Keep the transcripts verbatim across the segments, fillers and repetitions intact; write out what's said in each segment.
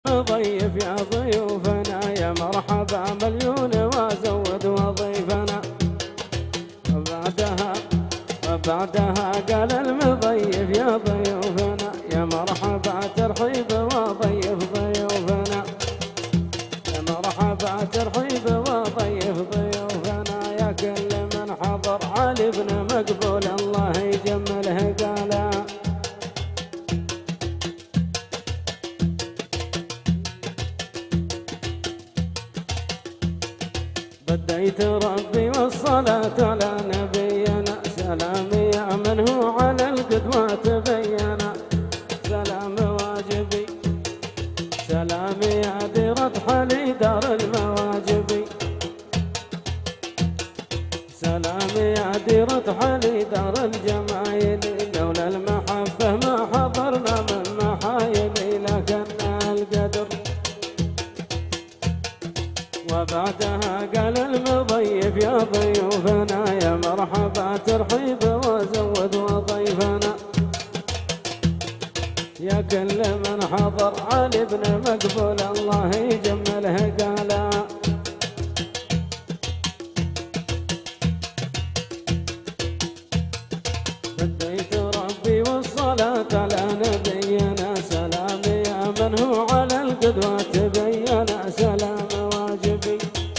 ضيف يا ضيوفنا يا مرحبا مليون وزود وضيفنا. وبعدها وبعدها قال المضيف يا ضيوفنا يا مرحبا ترحيب وضيف ضيوفنا. يا مرحبا ترحيب وضيف ضيوفنا يا كل من حضر علي بن مقبول الله يجمله قالا. بديت ربي والصلاة على نبينا سلامي يا من هو على القدوة تبينا. سلام واجبي سلامي يا ديرة حلي دار المواجبي. سلامي يا ديرة حلي دار الجمايل لولا المحبة ما حضرنا من محايلي لكن القدر. وبعدها قال المضيف يا ضيوفنا يا مرحبا ترحيب وزود وضيفنا. يا كل من حضر علي بن مقبول الله يجمله قالا. بديت ربي والصلاة على نبينا سلامي يا من هو على القدوة تبينا. سلام واجبي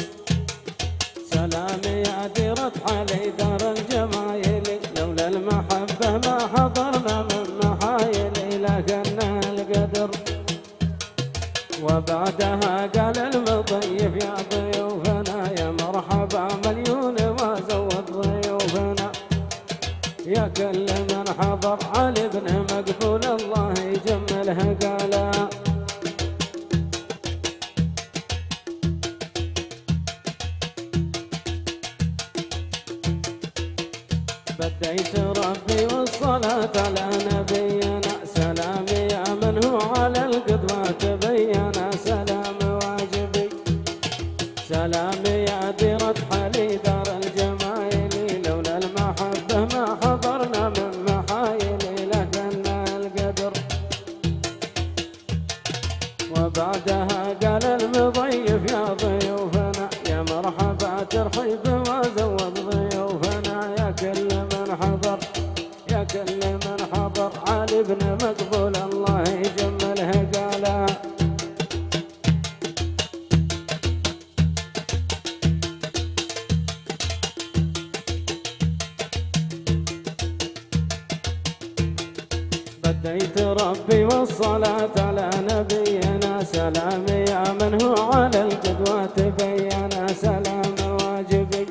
سلامي يا ديرة حلي دار الجمايل لولا المحبة ما حضرنا من محايلي لكن القدر. وبعدها قال المضيف يا ضيوفنا يا مرحبا مليون وزود ضيوفنا. يا كل من حضر علي بن مقبول الله يجمله قالا. بديت ربي والصلاة على نبينا سلامي يا من هو على القدوة تبينا. سلام واجبي سلامي يا ديرة حلي دار الجمايل لولا المحبة ما حضرنا من محايلي لكن القدر. وبعدها قال المضيف يا ضيوفنا يا مرحبا ترحيب وزود ضيوفنا. يا كل من حضر يا كل من حضر علي بن مقبول الله يجمله قالا. بديت ربي والصلاة على نبينا سلامي يا من هو على القدوة تبينا. سلام واجبي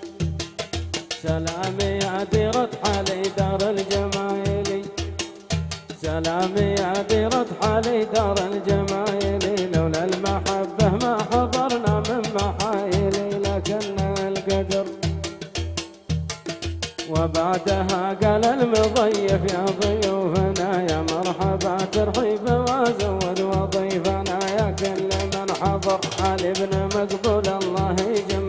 سلامي يا ديرة حلي دار الجمايل. سلامي يا ديرة حلي دار الجمايل لولا المحبة ما حضرنا من محايلي لكن القدر. وبعدها قال المضيف يا ضيوفنا يا مرحبا ترحيب وزود وضيفنا. يا كل من حضر علي بن مقبول الله يجمله